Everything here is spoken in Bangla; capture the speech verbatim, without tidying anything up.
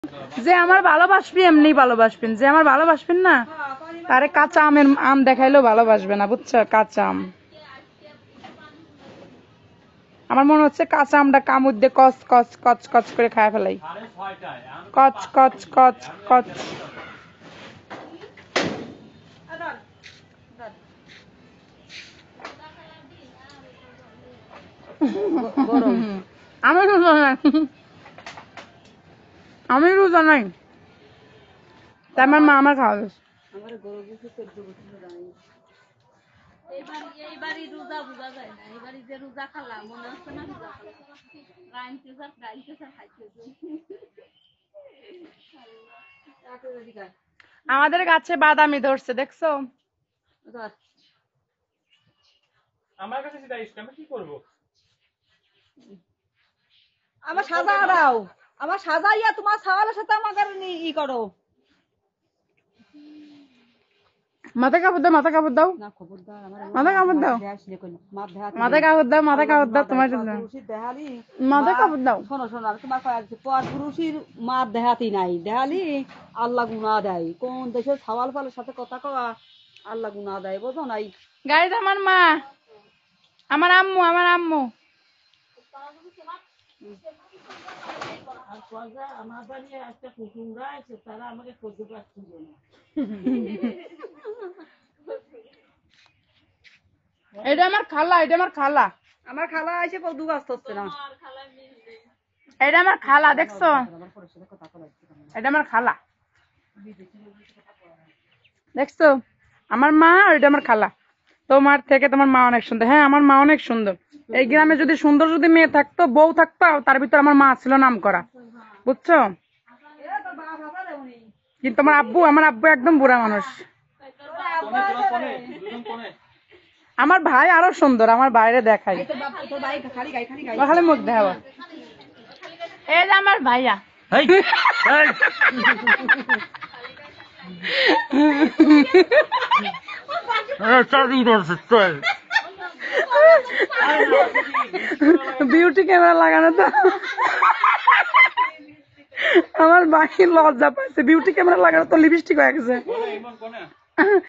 যে আমার ভালোবাসবি এমনি ভালোবাসবেন, যে আমার ভালোবাসবেন না তারে কাঁচা আমের আম দেখাইলেও ভালোবাসবে না, বুঝছো? কাঁচা আম আমার মনে হচ্ছে কাঁচা আমটা কামড় দিয়ে কচ কচ কচ কচ করে খায় ফেলাই, কচ কচ কচ কচ। আমি রোজা নাই, আমি রোজা নাই, তাই আমার মা আমার খাওয়া গেছে। আমাদের গাছে বাদামি ধরছে, দেখছো? আমার কাছে সেটা ইষ্ট, আমি কি করবো? আমার সাজা দাও, আমার সাজাইয়া তোমার সাওয়ালের সাথে আমাকে ই করো। মাথায় কাপড় দাও, মাথায় কাপড় দাও, মাথায় কাপড় দাও, মাথায় কাপড় দাও, মাথায় কাপড় দাও, তোমার মাথায় কাপড় দাও। শোনো শোনো, আমি তোমার পর পুরুষের মার দেহাতি নাই, দেহালি আল্লাহ গুনাহ দেয়। কোন দেশের সাওয়াল ফালের সাথে কথা কওয়া আল্লাহ গুনাহ দেয়, বুঝো নাই? গাইজ আমার মা, আমার আম্মু, আমার আম্মু আমার বাড়ি একটা কুকুরা আছে, তারা আমাকে করতে পারছিল না। এটা আমার খালা, এটা আমার খালা, আমার খালা এসে কদু গাছ হচ্ছে না। এটা আমার খালা, দেখছো? এটা আমার খালা, দেখছো? আমার মা আর এটা আমার খালা। তোমার থেকে তোমার মা অনেক সুন্দর। হ্যাঁ, আমার মা অনেক সুন্দর। এই গ্রামে যদি সুন্দর যদি মেয়ে থাকতো, বউ থাকতো, তার ভিতর আমার মা ছিল নাম করা, বুঝছো? কিন্তু আমার আব্বু, আমার আব্বু একদম বুড়া মানুষ। আমার ভাই আরো সুন্দর, আমার বাইরে দেখাই খালি মুখ দেখাবো। এই যে আমার ভাইয়া, বিউটি ক্যামেরা লাগানো তো আমার ভাই লজ্জা পাইছে, বিউটি ক্যামেরা লাগানো তো লিপস্টিক হয়ে গেছে।